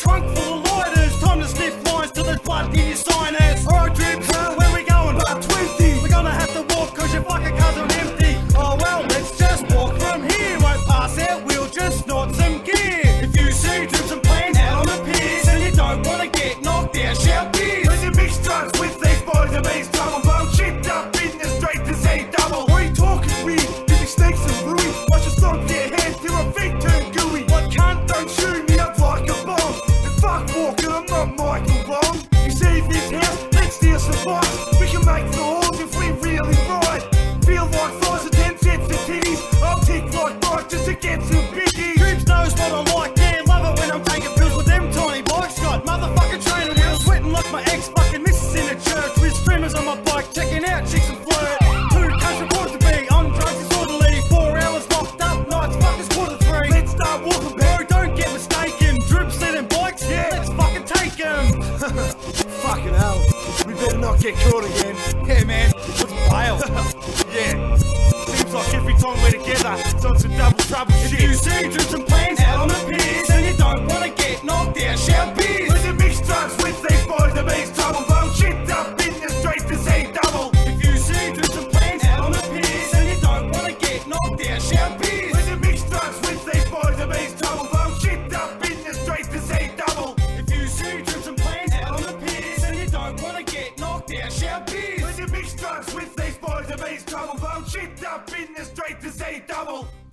trunk full of lighters. Time to sniff lines till there's blood in your sinus. Alright, Dribs, where we going? About 20. We're gonna have to walk cause your fucking car's on empty. Oh well, let's just walk from here. Won't pass out, we'll just snort some gear. If you see Dribs and plans out on the piers and you don't wanna get knocked out, shout beers. When you mix drugs with these boys, it means trouble. Bone chipped up in the straight to say double. Why you talking weird? Did you snakes and Louis? Watch you stomp your head till a feet turn gooey. What cunt, don't shoot me up like a bomb. And fuck walking, I'm not Michael Long. You see this house, let's steal some bikes. We can make the halls if we really ride. Feel like 5 or 10 cents for titties. I'll tick like bike just to get some biggies. Dribs knows what I like, yeah, love it when I'm taking pills with them tiny bikes. Got motherfucking training wheels, sweating like my ex fucking missus in a church. With streamers on my bike, checking out chicks and flirt. 2 country boys to be, on drugs disorderly. 4 hours locked up, nights fuckers quarter 3. Let's start walking back. Bro, don't get mistaken, Dribs selling bikes, yeah, let's fucking take them. Fucking hell. We better not get caught again. Yeah man, let's bail. Yeah. Seems like every time we're together, it's on some double trouble If you shit. see Dribs and plans out on the piers and you don't wanna get knocked out, shout beers. When you mix drugs with these boys, it means trouble. Bone chipped up in the straight to say double. If you see Dribs and plans out on the piers and you don't wanna get knocked out, shout beers. When you mix drugs with these boys, it means trouble. Bone chipped up in the straight to say double. If you see Dribs and plans out on the piers and you don't wanna get knocked out, shout beers. When you mix drugs with these boys, it means trouble. Bone chipped up in the straight to say double.